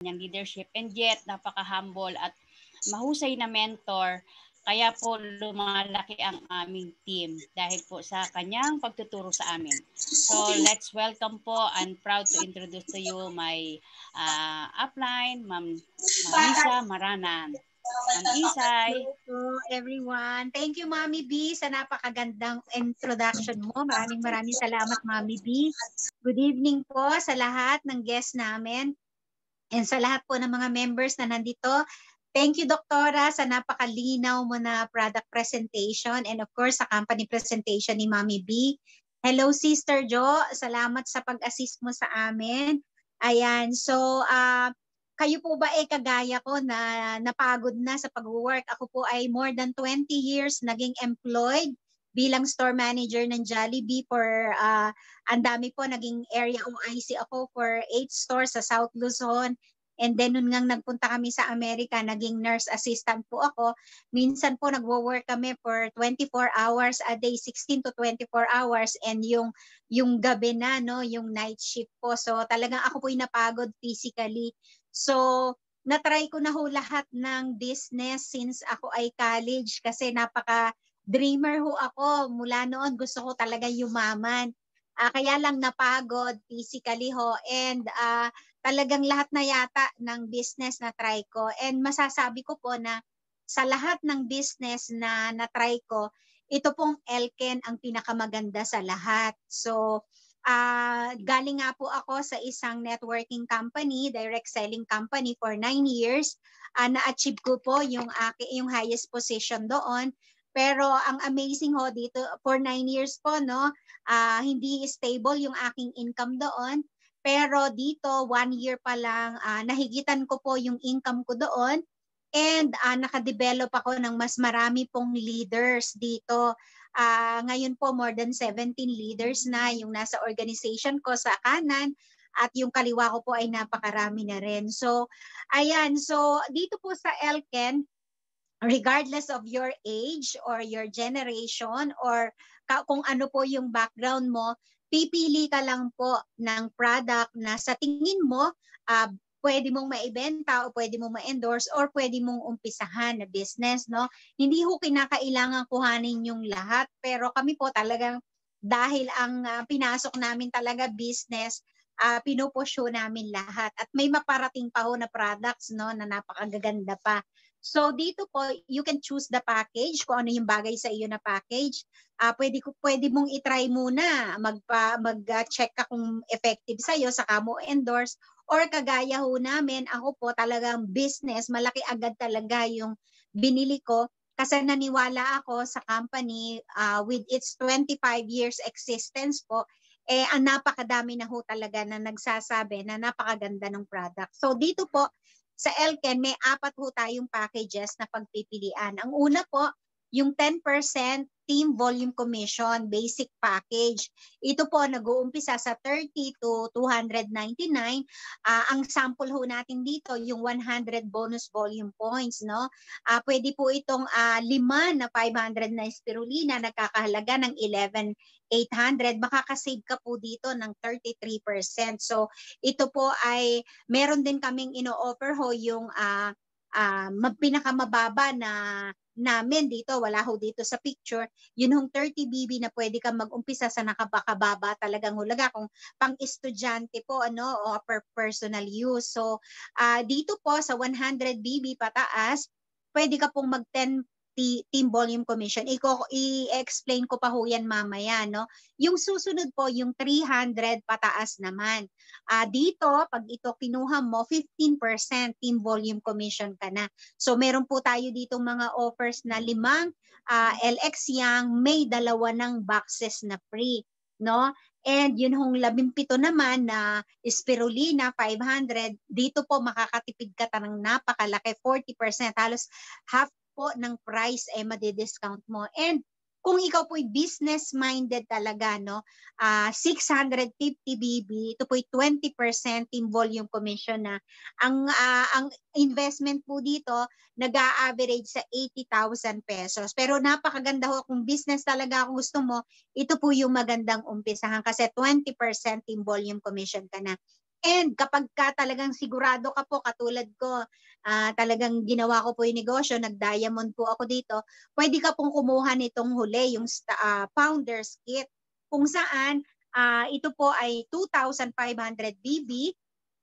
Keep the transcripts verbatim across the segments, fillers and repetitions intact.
kanyang leadership, and yet napaka-humble at mahusay na mentor. Kaya po lumalaki ang aming team dahil po sa kanyang pagtuturo sa amin. So let's welcome po, I'm proud to introduce to you my uh, upline, Ma'am Isa Maranan. Ma'am Isay. Hello po everyone. Thank you Mami B sa napakagandang introduction mo. Maraming maraming salamat Mami B. Good evening po sa lahat ng guests namin and sa lahat po ng mga members na nandito. Thank you, Doktora, sa napakalinaw mo na product presentation and of course sa company presentation ni Mami B. Hello, Sister Jo. Salamat sa pag-assist mo sa amin. Ayan, so uh, kayo po ba ay kagaya ko na napagod na sa pag-work? Ako po ay more than twenty years naging employed bilang store manager ng Jollibee for uh, ang dami po, naging area O I C ako for eight stores sa South Luzon. And then nun ngang nagpunta kami sa Amerika, naging nurse assistant po ako. Minsan po nagwo-work kami for twenty-four hours a day, sixteen to twenty-four hours, and yung yung gabi na, no, yung night shift po. So talagang ako po'y napagod physically. So na-try ko na ho lahat ng business since ako ay college kasi napaka dreamer ho ako. Mula noon gusto ko talaga yumaman. Uh, kaya lang napagod physically ho, and uh, talagang lahat na yata ng business na try ko. And masasabi ko po na sa lahat ng business na na-try ko, ito pong Elken ang pinakamaganda sa lahat. So uh, galing nga po ako sa isang networking company, direct selling company for nine years. Uh, na-achieve ko po yung, uh, yung highest position doon. Pero ang amazing ho dito, for nine years po, no, uh, hindi stable yung aking income doon. Pero dito, one year pa lang, uh, nahigitan ko po yung income ko doon. And uh, nakadevelop ako ng mas marami pong leaders dito. Uh, ngayon po, more than seventeen leaders na yung nasa organization ko sa kanan. At yung kaliwa ko po ay napakarami na rin. So, ayan. So, dito po sa Elken, regardless of your age or your generation or ka, kung ano po yung background mo, pipili ka lang po ng product na sa tingin mo uh, pwede mong maibenta o pwede mong ma-endorse or pwede mong umpisahan na business, no? Hindi ho kinakailangan kuhanin yung lahat, pero kami po talagang dahil ang uh, pinasok namin talaga business, uh, pinupusyo namin lahat at may maparating pa ho na products, no, na napakagaganda pa. So dito po, you can choose the package, kung ano yung bagay sa iyo na package. Uh, pwede, pwede mong itry muna, magpa, mag-check ka kung effective sa iyo, saka mo endorse. Or kagaya ho namin, ako po talagang business, malaki agad talaga yung binili ko. Kasi naniwala ako sa company uh, with its twenty-five years existence po, eh ang napakadami na ho talaga na nagsasabi na napakaganda ng product. So dito po, sa Elken, may apat ho tayong packages na pagpipilian. Ang una po, yung ten percent team volume commission basic package. Ito po nag-uumpisa sa thirty to two ninety-nine. Uh, ang sample ho natin dito, yung one hundred bonus volume points, no? Uh, pwede po itong uh, lima na five hundred na spirulina, nagkakahalaga ng eleven eight hundred. Makakasave ka po dito ng thirty-three percent. So ito po ay meron din kaming ino-offer ho yung uh, uh, pinakamababa na namin dito, wala ho dito sa picture, yun hong thirty B B na pwede kang mag-umpisa sa nakabakababa talagang hulaga kung pang-estudyante po, ano, o per personal use. So uh, dito po sa one hundred B B pataas, pwede ka pong mag ten team volume commission. Iko, i-explain ko pa ho yan mamaya, no? Yung susunod po, yung three hundred pataas naman. Uh, dito, pag ito kinuha mo, fifteen percent team volume commission ka na. So meron po tayo dito mga offers na limang uh, L X Young, may dalawa ng boxes na free, no? And yun hong labimpito naman na spirulina five hundred, dito po makakatipid ka ng napakalaki, forty percent, halos half po ng price ay eh, madi-discount mo. And kung ikaw po'y business-minded talaga, no, uh, six hundred fifty B B, ito po'y twenty percent in volume commission na. Ang, uh, ang investment po dito, nag-a-average sa eighty thousand pesos. Pero napakaganda ho, kung business talaga kung gusto mo, ito po yung magandang umpisahan kasi twenty percent in volume commission ka na. And kapag ka talagang sigurado ka po, katulad ko, uh, talagang ginawa ko po yung negosyo, nag-diamond po ako dito, pwede ka pong kumuha nitong huli, yung uh, Founders Kit, kung saan uh, ito po ay two thousand five hundred B B,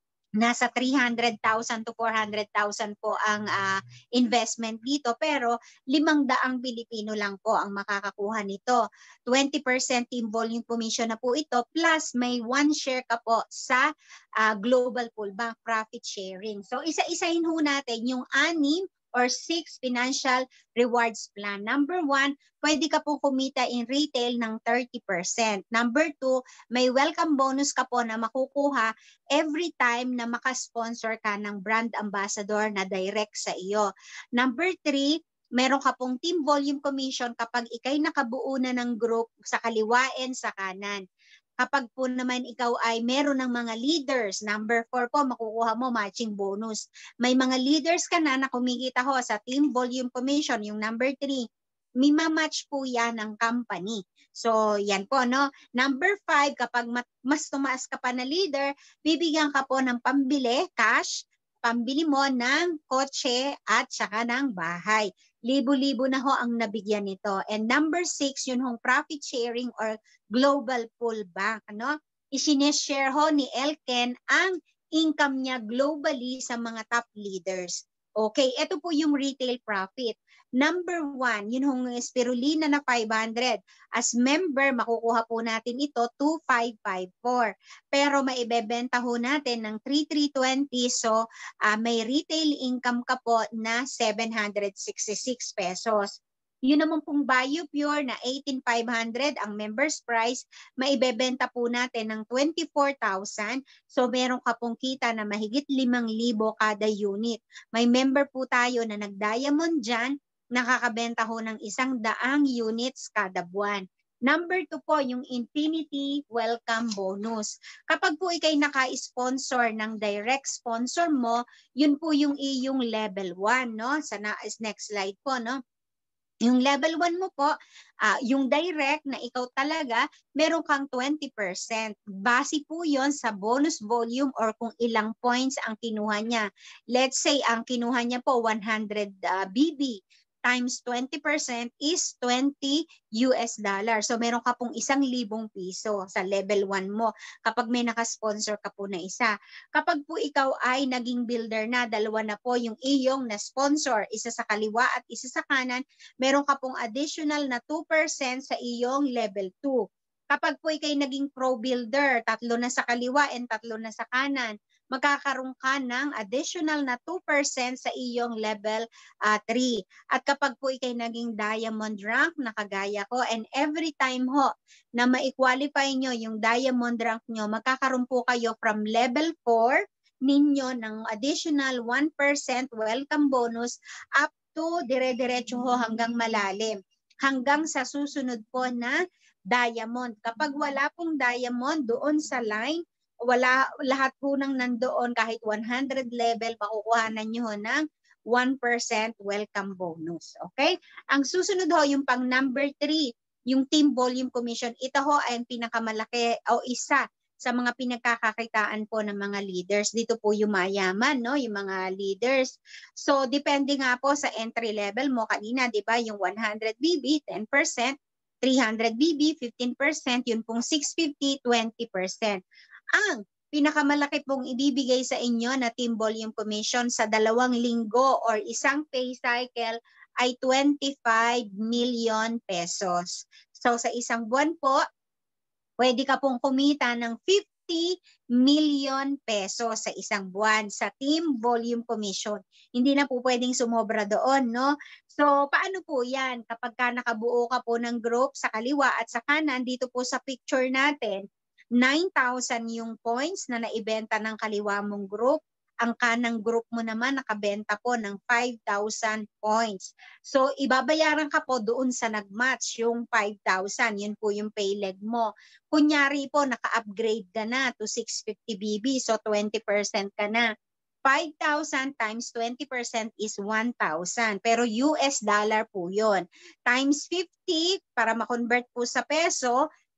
nasa three hundred thousand to four hundred thousand po ang uh, investment dito, pero limang daang Pilipino lang po ang makakakuha nito. twenty percent team volume commission na po ito, plus may one share ka po sa uh, Global Pool Bank profit sharing. So isa-isahin ho natin yung anim or six financial rewards plan. Number one, pwede ka po kumita in retail ng thirty percent. Number two, may welcome bonus ka po na makukuha every time na makasponsor ka ng brand ambassador na direct sa iyo. Number three, meron ka pong team volume commission kapag ikay nakabuo na ng group sa kaliwa and sa kanan. Kapag po naman ikaw ay meron ng mga leaders, number four po, makukuha mo matching bonus. May mga leaders ka na na kumikita ho sa team volume commission, yung number three, may ma-match po yan ng company. So, yan po, no? Number five, kapag mas tumaas ka pa na leader, bibigyan ka po ng pambili, cash, pambili mo ng kotse at saka ng bahay. Libo-libo na ho ang nabigyan nito. And number six, yun hong profit sharing or Global Pool Bank. Ano? Isineshare ho ni Elken ang income niya globally sa mga top leaders. Okay, ito po yung retail profit. Number one, yun hong spirulina na five hundred. As member, makukuha po natin ito two thousand five hundred fifty-four. Pero maibebenta ho natin ng three thousand three hundred twenty. So, uh, may retail income ka po na seven hundred sixty-six pesos. Yun naman pong BioPure na eighteen thousand five hundred ang members price, maibebenta po natin ng twenty-four thousand. So meron ka pong kita na mahigit limang libo kada unit. May member po tayo na nag-diamond dyan, nakakabenta ho ng isang daang units kada buwan. Number two po, yung Infinity Welcome Bonus. Kapag po ikay naka-sponsor ng direct sponsor mo, yun po yung iyong level one, no? Sa next slide po, no? Yung level one mo po, uh, yung direct na ikaw talaga, meron kang twenty percent. Base po yon sa bonus volume or kung ilang points ang kinuha niya. Let's say, ang kinuha niya po one hundred uh, B B times twenty percent is twenty U S dollar. So meron ka pong isang libong piso sa level one mo kapag may nakasponsor ka po na isa. Kapag po ikaw ay naging builder na, dalawa na po yung iyong na-sponsor, isa sa kaliwa at isa sa kanan, meron ka pong additional na two percent sa iyong level two. Kapag po ikay naging pro builder, tatlo na sa kaliwa and tatlo na sa kanan, magkakaroon ka ng additional na two percent sa iyong level uh, three. At kapag po ikay naging diamond rank, nakagaya ko, and every time ho na ma-qualify nyo yung diamond rank nyo, magkakaroon po kayo from level four ninyo ng additional one percent welcome bonus up to dire-diretso ho hanggang malalim. Hanggang sa susunod po na diamond. Kapag wala pong diamond doon sa line, wala, lahat po nang nandoon, kahit one hundred level, makukuhanan nyo ng one percent welcome bonus. Okay? Ang susunod ho, yung pang number three, yung team volume commission. Ito ho ay ang pinakamalaki o isa sa mga pinagkakakitaan po ng mga leaders. Dito po yung mayaman, no? Yung mga leaders. So, depende nga po sa entry level mo. Kanina, di ba, yung one hundred B B, ten percent, three hundred B B, fifteen percent, yun pong six fifty, twenty percent. Ang pinakamalaki pong ibibigay sa inyo na team volume commission sa dalawang linggo or isang pay cycle ay twenty-five million pesos. So sa isang buwan po, pwede ka pong kumita ng fifty million pesos sa isang buwan sa team volume commission. Hindi na po pwedeng sumobra doon, no? So paano po yan? Kapag ka nakabuo ka po ng group sa kaliwa at sa kanan, dito po sa picture natin, nine thousand yung points na naibenta ng kaliwa mong group. Ang kanang group mo naman nakabenta po ng five thousand points. So, ibabayaran ka po doon sa nag-match yung five thousand. Yun po yung pay leg mo. Kunyari po, naka-upgrade ka na to six fifty B B. So, twenty percent ka na. five thousand times twenty percent is one thousand. Pero U S dollar po yun. Times fifty, para ma-convert po sa peso,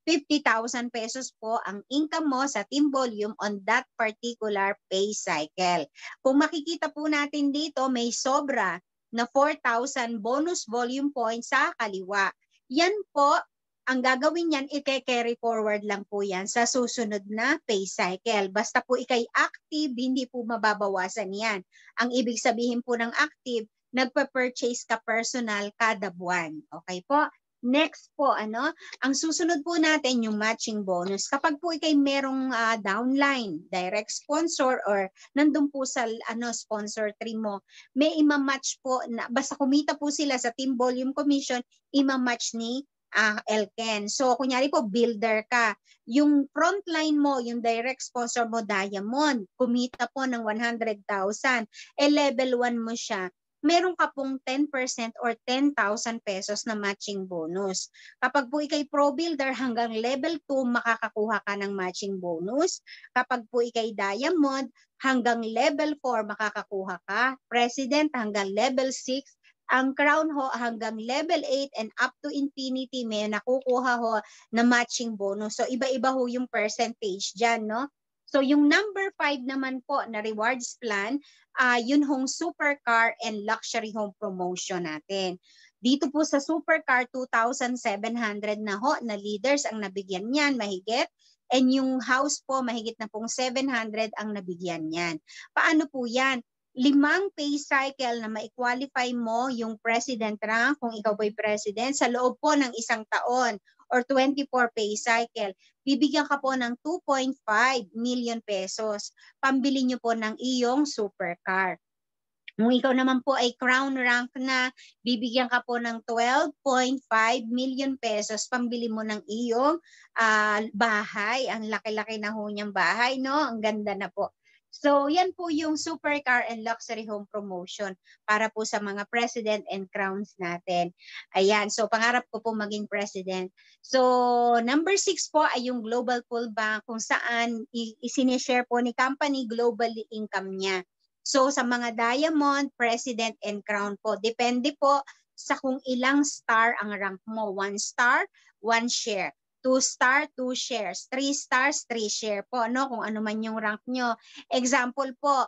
fifty thousand pesos po ang income mo sa team volume on that particular pay cycle. Kung makikita po natin dito, may sobra na four thousand bonus volume points sa kaliwa. Yan po, ang gagawin yan, i-carry forward lang po yan sa susunod na pay cycle. Basta po ikay active, hindi po mababawasan yan. Ang ibig sabihin po ng active, nagpa-purchase ka personal kada buwan. Okay po? Next po, ano, ang susunod po natin yung matching bonus. Kapag po ikay merong uh, downline, direct sponsor or nandun po sa ano, sponsor tree mo, may ima-match po, na, basta kumita po sila sa team volume commission, ima-match ni uh, Elken. So, kunyari po, builder ka. Yung frontline mo, yung direct sponsor mo, Diamond, kumita po ng one hundred thousand. Eh, level one mo siya. Meron ka pong ten percent or ten thousand pesos na matching bonus. Kapag po ikay pro builder hanggang level two, makakakuha ka ng matching bonus. Kapag po ikay diamond, hanggang level four, makakakuha ka. President hanggang level six. Ang crown ho hanggang level eight and up to infinity, may nakukuha ho na matching bonus. So iba-iba ho yung percentage dyan, no? So yung number five naman po na rewards plan, uh, yun hong supercar and luxury home promotion natin. Dito po sa supercar, two thousand seven hundred na ho na leaders ang nabigyan niyan, mahigit. And yung house po, mahigit na pong seven hundred ang nabigyan niyan. Paano po yan? Limang pay cycle na ma-qualify mo yung president rank, kung ikaw po'y president, sa loob po ng isang taon or twenty-four pay cycle, bibigyan ka po ng two point five million pesos. Pambili nyo po ng iyong supercar. Kung ikaw naman po ay crown rank na, bibigyan ka po ng twelve point five million pesos. Pambili mo ng iyong uh, bahay. Ang laki-laki na ho niyang bahay, no? Ang ganda na po. So, yan po yung supercar and luxury home promotion para po sa mga president and crowns natin. Ayan, so pangarap ko po maging president. So, number six po ay yung Global Pool Bank kung saan isinishare po ni company globally income niya. So, sa mga diamond, president and crown po, depende po sa kung ilang star ang rank mo. One star, one share. Two star, two shares. Three stars, three share po. No? Kung ano man yung rank nyo. Example po,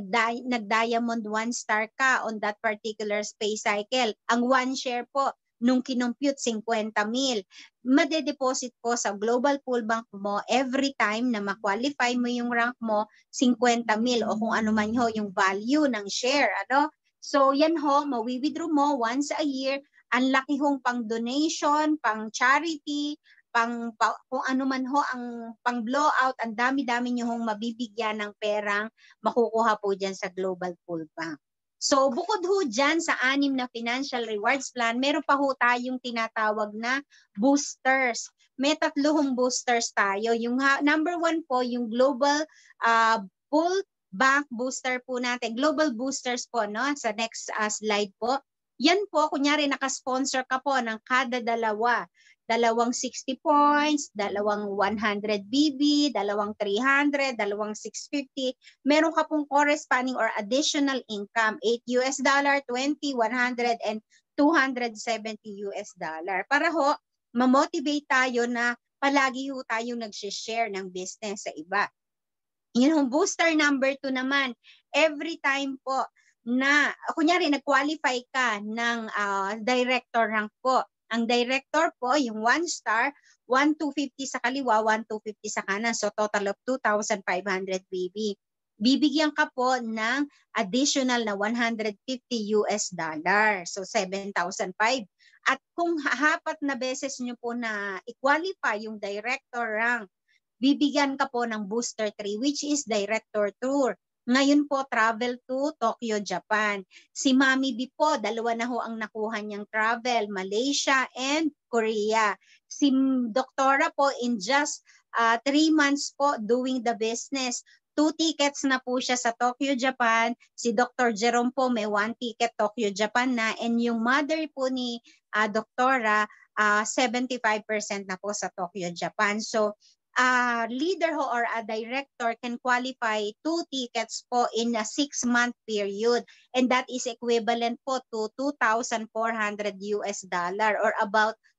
nag-diamond one star ka on that particular space cycle. Ang one share po, nung kinompute fifty mil, madedeposit po sa Global Pool Bank mo every time na ma-qualify mo yung rank mo, fifty mil o kung ano man ho yung value ng share. Ano? So yan ho, mawi-withdraw mo once a year. Ang laki hong pang donation, pang charity, pang pa, kung ano man ho ang pang blowout, ang dami-dami nyo hong mabibigyan ng perang makukuha po dyan sa Global Pool Bank. So bukod ho dyan sa anim na financial rewards plan, meron pa ho tayong tinatawag na boosters. May tatlo hong boosters tayo. Yung ha, number one po, yung Global uh, Pool Bank booster po natin. Global boosters po, no? Sa next uh, slide po. Yan po, kunyari nakasponsor ka po ng kada dalawa. Dalawang sixty points, dalawang one hundred B B, dalawang three hundred, dalawang six fifty. Meron ka pong corresponding or additional income, eight U S dollar, twenty, one hundred, and two hundred seventy U S dollar. Para ho, ma-motivate tayo na palagi ho tayong nag-share ng business sa iba. Yung booster number two naman, every time po na, kunyari, nag-qualify ka ng uh, director rank po. Ang director po, yung one star, one two fifty sa kaliwa, one two fifty sa kanan. So total of two thousand five hundred B B. Bibigyan ka po ng additional na one hundred fifty U S dollar. So seven thousand five. At kung hapat na beses nyo po na i-qualify yung director rank, bibigyan ka po ng booster three, which is director tour. Ngayon po, travel to Tokyo, Japan. Si Mami B po, dalawa na ho ang nakuha niyang travel, Malaysia and Korea. Si Doktora po, in just uh, three months po doing the business, two tickets na po siya sa Tokyo, Japan. Si Doctor Jerome po, may one ticket Tokyo, Japan na. And yung mother po ni uh, Doktora, uh, seventy-five percent na po sa Tokyo, Japan. So, a uh, leader ho or a director can qualify two tickets po in a six-month period. And that is equivalent po to two thousand four hundred U S dollar or about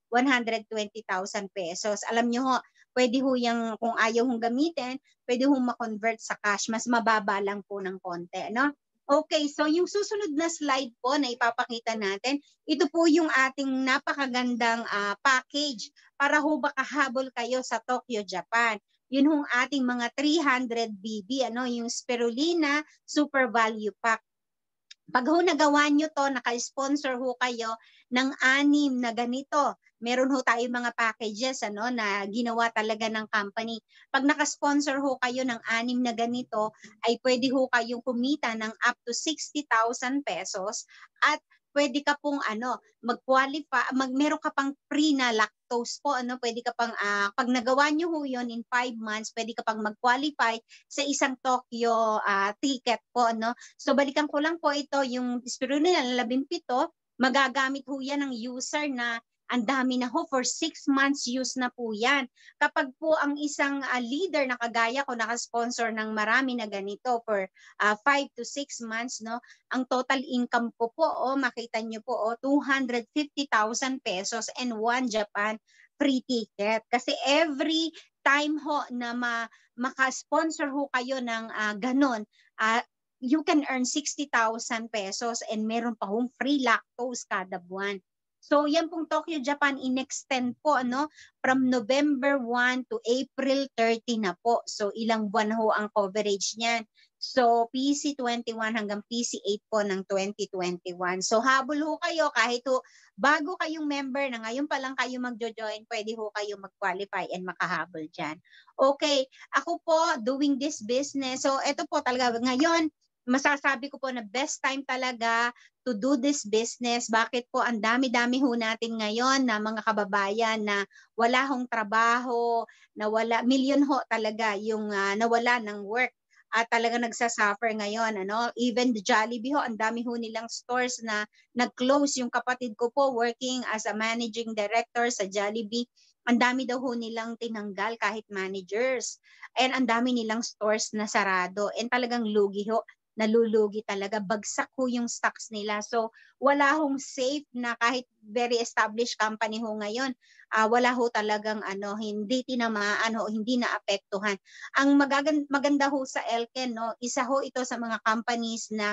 one hundred twenty thousand pesos. Alam nyo ho, pwede ho yung, kung ayaw hong gamitin, pwede hong ma-convert sa cash. Mas mababa lang po ng konti, no? Okay, so yung susunod na slide po na ipapakita natin, ito po yung ating napakagandang uh, package para ho makahabol kayo sa Tokyo, Japan. Yun hong ating mga three hundred B B, ano, yung Spirulina Super Value Pack. Pag ho nagawa nyo to, naka-sponsor ho kayo ng anim na ganito. Meron ho tayo mga packages ano, na ginawa talaga ng company. Pag naka-sponsor ho kayo ng anim na ganito, ay pwede ho kayong kumita ng up to sixty thousand pesos at pwede ka pong ano, mag-qualify, mag meron ka pang free na lactose po, ano, pwede ka pang uh, pag nagawa niyo ho 'yon in five months, pwede ka pang mag-qualify sa isang Tokyo uh, ticket po, ano. So balikan ko lang po ito, yung Spirulina na labing pito, magagamit ho yan ng user na ang dami na ho, for six months use na po yan. Kapag po ang isang uh, leader na kagaya ko naka-sponsor ng marami na ganito for uh, five to six months, no, ang total income ko po, oh, makita nyo po, oh, two hundred fifty thousand pesos and one Japan free ticket. Kasi every time ho na ma maka-sponsor ho kayo ng uh, ganon, uh, you can earn sixty thousand pesos and meron pa hong free lactose kada buwan. So yan pong Tokyo, Japan, in-extend po ano, from November first to April thirtieth na po. So ilang buwan ho ang coverage niyan. So P C twenty-one hanggang P C eight po ng twenty twenty-one. So habol ho kayo kahit ho bago kayong member na ngayon pa lang kayo magjo-join, pwede ho kayo mag-qualify and makahabol dyan. Okay, ako po doing this business. So ito po talaga ngayon, masasabi ko po na best time talaga to do this business. Bakit po ang dami-dami ho natin ngayon na mga kababayan na wala hong trabaho, na wala, million ho talaga yung uh, nawala ng work at talaga nagsasuffer ngayon. Ano? Even the Jollibee ho, ang dami ho nilang stores na nag-close. Yung kapatid ko po working as a managing director sa Jollibee, ang dami daw ho nilang tinanggal kahit managers. And ang dami nilang stores na sarado. And talagang lugi ho. Nalulugi talaga, bagsak ho yung stocks nila. So wala hong safe na kahit very established company ho ngayon, uh, wala ho talagang ano, hindi tinamaan ho, hindi naapektuhan. Ang magaganda, maganda ho sa Elken, no, isa ho ito sa mga companies na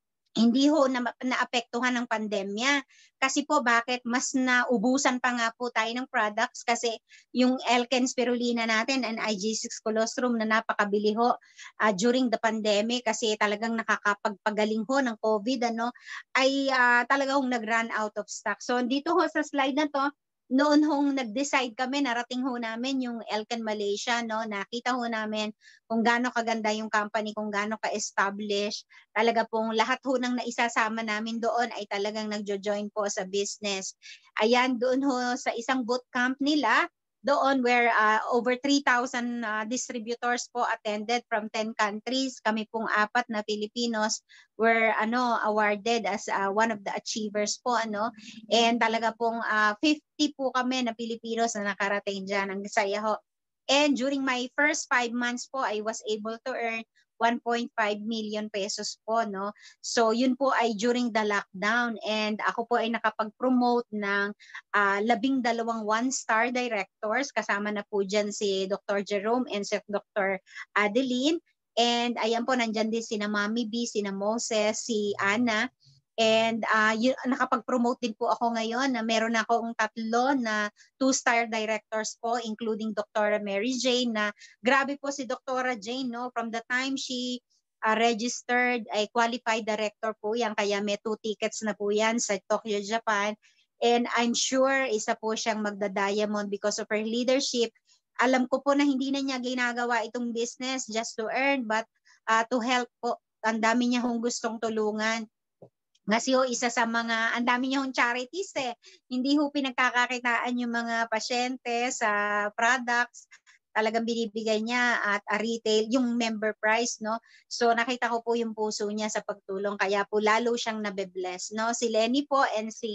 hindi ho na, naapektuhan ng pandemya. Kasi po bakit? Mas naubusan pa nga po tayo ng products kasi yung Elken Spirulina natin and I G six colostrum na napakabili ho uh, during the pandemic kasi talagang nakakapagpagaling ho ng COVID, ano, ay uh, talagang nag-run out of stock. So dito ho sa slide na to, noon hong nag-decide kami, narating ho namin yung Elken Malaysia, no, nakita ho namin kung gaano kaganda yung company, kung gaano ka-establish. Talaga pong lahat ho nang naisasama namin doon ay talagang nagjo-join po sa business. Ayan, doon ho sa isang bootcamp nila, doon where uh, over three thousand uh, distributors po attended from ten countries. Kami pong apat na Filipinos were ano awarded as uh, one of the achievers po, ano. And talaga pong uh, fifty po kami na Filipinos na nakarating diyan. Ang saya ho. And during my first five months po, I was able to earn one point five million pesos po, no. So yun po ay during the lockdown and ako po ay nakapag-promote ng uh, labing dalawang one-star directors, kasama na po dyan si Doctor Jerome and si Doctor Adeline. And ayan po, nandyan din sina Mami B, sina Moses, si Ana. And uh, yun, nakapag-promote din po ako ngayon na meron akong tatlo na two-star directors po, including Doctora Mary Jane, na grabe po si Doctora Jane, no, from the time she uh, registered ay qualified director po yan, kaya may two tickets na po yan sa Tokyo, Japan. And I'm sure isa po siyang magda-diamond because of her leadership. Alam ko po na hindi na niya ginagawa itong business just to earn, but uh, to help po. Ang dami niya hong gustong tulungan. Kasi ho, isa sa mga, ang dami niya hong charities eh. Hindi ho pinagkakakitaan yung mga pasyente sa products. Talagang binibigay niya at a retail, yung member price, no? So nakita ko po yung puso niya sa pagtulong, kaya po lalo siyang nabe-bless, no? Si Lenny po and si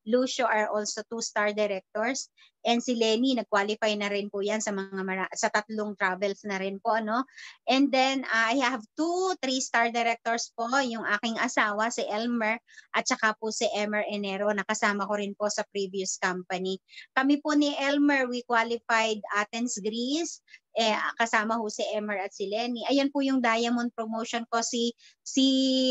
Lucio are also two-star directors. And si Lenny, nag-qualify na rin po yan sa mga mara- sa tatlong travels na rin po, no? And then, uh, I have two three-star directors po, yung aking asawa, si Elmer, at saka po si Emer Enero, nakasama ko rin po sa previous company. Kami po ni Elmer, we qualified Athens, Greece, eh, kasama ho si Emer at si Lenny. Ayan po yung diamond promotion ko. Si si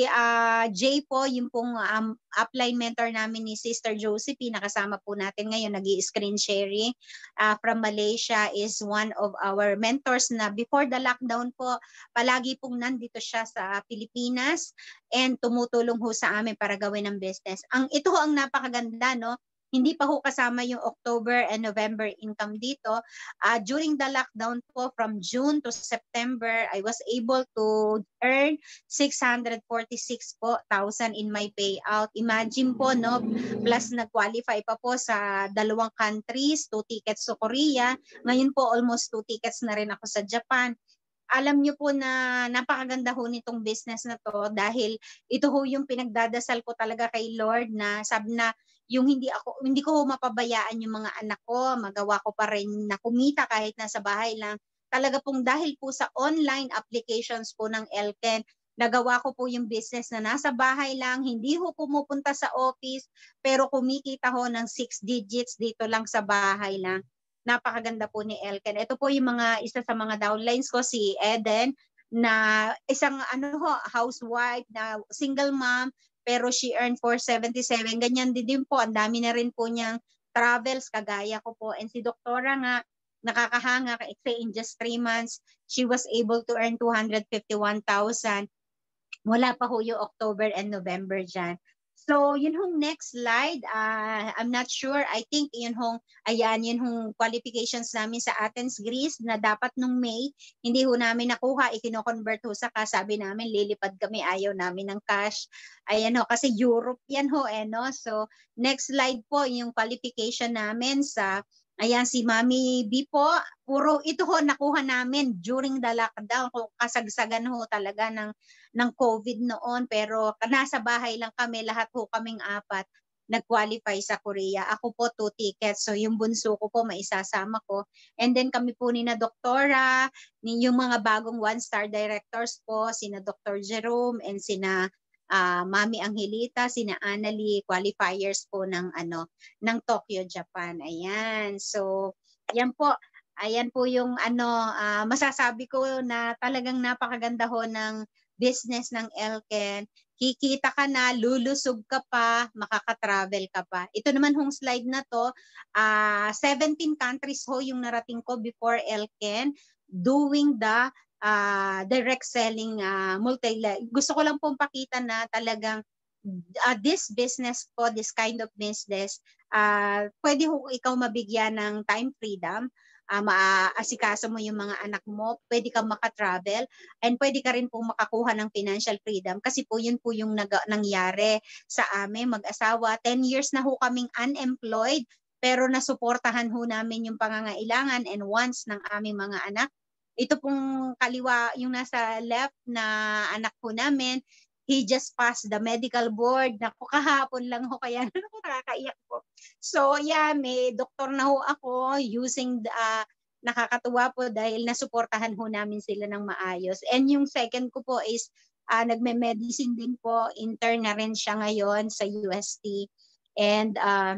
uh, Jay po, yung pong um, upline mentor namin ni Sister Josephine, nakasama po natin ngayon, nag-i-screen sharing uh, from Malaysia, is one of our mentors na before the lockdown po, palagi pong nandito siya sa Pilipinas and tumutulong ho sa amin para gawin ang business. Ang ito ho ang napakaganda, no? Hindi pa ho kasama yung October and November income dito. Uh, during the lockdown po, from June to September, I was able to earn six hundred forty-six po thousand in my payout. Imagine po, no? Plus nag-qualify pa po sa dalawang countries, two tickets to Korea. Ngayon po, almost two tickets na rin ako sa Japan. Alam niyo po na napakaganda ho nitong business na to dahil ito ho yung pinagdadasal ko talaga kay Lord na sabi na yung hindi ako hindi ko mapabayaan yung mga anak ko, magawa ko pa rin na kumita kahit nasa bahay lang. Talaga pong dahil po sa online applications po ng Elken, nagawa ko po yung business na nasa bahay lang, hindi ho pumupunta sa office, pero kumikita ho ng six digits dito lang sa bahay lang. Napakaganda po ni Elken. Ito po yung mga isa sa mga downlines ko, si Eden, na isang ano ho, housewife na single mom, pero she earned four seventy-seven. Ganyan din, din po. Ang dami na rin po niyang travels, kagaya ko po. And si Doktora nga, nakakahanga, kasi in just three months, she was able to earn two hundred fifty-one thousand. Wala pa ho yung October and November dyan. So, yun hong next slide. Uh, I'm not sure. I think yun hong, ayan, yun hong qualifications namin sa Athens, Greece na dapat nung May, hindi ho namin nakuha, ikino-convert ho sa cash. Sabi namin, lilipad kami, ayaw namin ng cash. Ayan ho, kasi Europe yan ho, eh, no? So, next slide po, yung qualification namin sa ayan, si Mami B po, puro ito ho nakuha namin during the lockdown. Kung kasagsagan ho talaga ng, ng COVID noon. Pero nasa bahay lang kami, lahat ho kaming apat nag-qualify sa Korea. Ako po two tickets. So yung bunso ko po maisasama ko. And then kami po ni na Doktora, yung mga bagong one-star directors po, sina Doctor Jerome and sina Uh, Mami Angelita, sina Annalie, qualifiers po ng ano ng Tokyo, Japan. Ayan. So, yan po. Ayan po yung ano uh, masasabi ko na talagang napakaganda ho ng business ng Elken. Kikita ka na, lulusog ka pa, makaka-travel ka pa. Ito naman hong slide na to, uh, seventeen countries ho yung narating ko before Elken doing the Uh, direct selling uh, multi gusto ko lang pong pakita na talagang uh, this business po, this kind of business, uh, pwede ho ikaw mabigyan ng time freedom, uh, maaasikaso mo yung mga anak mo, pwede kang makatravel, and pwede ka rin pong makakuha ng financial freedom kasi po yun po yung nag- nangyari sa amin mag-asawa. ten years na ho kaming unemployed pero nasuportahan ho namin yung pangangailangan and wants ng aming mga anak. Ito pong kaliwa, yung nasa left na anak po namin, he just passed the medical board. Naku, kahapon lang ho, kaya naku, nakakaiyak po. So, yeah, may doktor na ho ako using, the, uh, nakakatuwa po dahil nasuportahan ho namin sila ng maayos. And yung second ko po is, uh, nagme-medicine din po, intern na rin siya ngayon sa U S T. And, uh,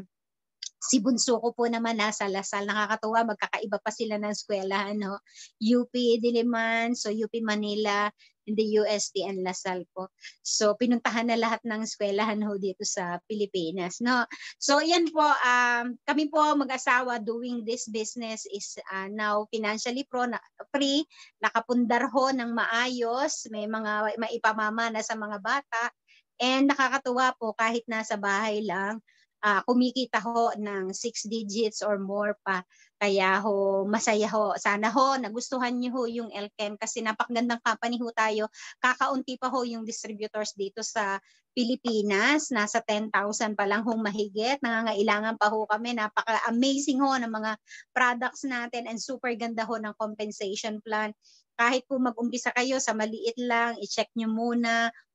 si bunso ko po naman nasa Lasal. Nakakatuwa, magkakaiba pa sila ng eskwelahan, no? U P Diliman, so U P Manila, in the U S T and Lasal po. So pinuntahan na lahat ng eskwelahan ho dito sa Pilipinas, no? So yan po, um, kami po mag-asawa doing this business is uh, now financially pro, na, free, nakapundar ho ng maayos, may mga maipamamana sa mga bata, and nakakatuwa po kahit nasa bahay lang, Uh, kumikita ho ng six digits or more pa. Kaya ho, masaya ho. Sana ho, nagustuhan niyo ho yung Elken kasi napakagandang company ho tayo. Kakaunti pa ho yung distributors dito sa Pilipinas. Nasa ten thousand pa lang hong mahigit. Nangangailangan pa ho kami. Napaka-amazing ho ng mga products natin and super ganda ho ng compensation plan. Kahit po mag-umpisa kayo sa maliit lang, i-check nyo muna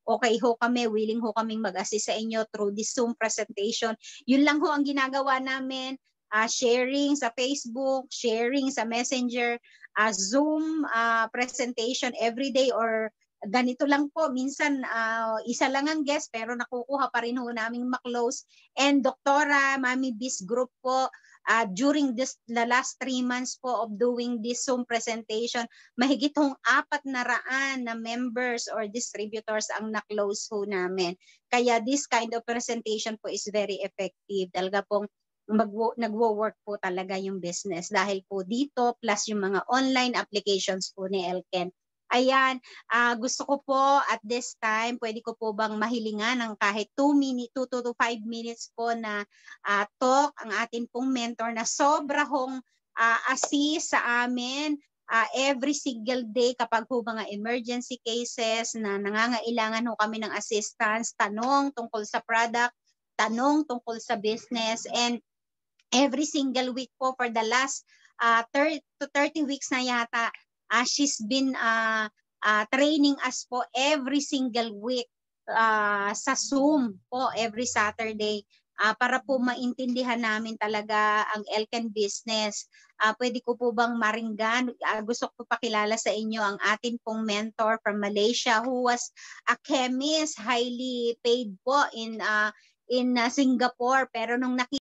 okay ho kami, willing ho kaming mag-assist sa inyo through this Zoom presentation. Yun lang ho ang ginagawa namin, uh, sharing sa Facebook, sharing sa Messenger, uh, Zoom uh, presentation every day or ganito lang po. Minsan uh, isa lang ang guest pero nakukuha pa rin ho naming maklose. And Doktora Mami Bis Group po, uh, during this the last three months po of doing this Zoom presentation, mahigit hong apat na raan na members or distributors ang na-close ho namin. Kaya this kind of presentation po is very effective. Talaga pong nagwo-work po talaga yung business dahil po dito plus yung mga online applications po ni Elken. Ayan, uh, gusto ko po at this time, pwede ko po bang mahilingan ng kahit two minutes, two to five minutes po na uh, talk ang atin pong mentor na sobra hong uh, assist sa amin uh, every single day kapag po mga emergency cases na nangangailangan ho kami ng assistance, tanong tungkol sa product, tanong tungkol sa business, and every single week po for the last uh, thirty to thirty weeks na yata, Uh, she's been uh, uh, training us po every single week uh, sa Zoom po every Saturday uh, para po maintindihan namin talaga ang Elken business. Uh, pwede ko po bang maringgan? Uh, gusto ko pakilala sa inyo ang atin pong mentor from Malaysia who was a chemist, highly paid po in uh, in uh, Singapore. Pero nung nakita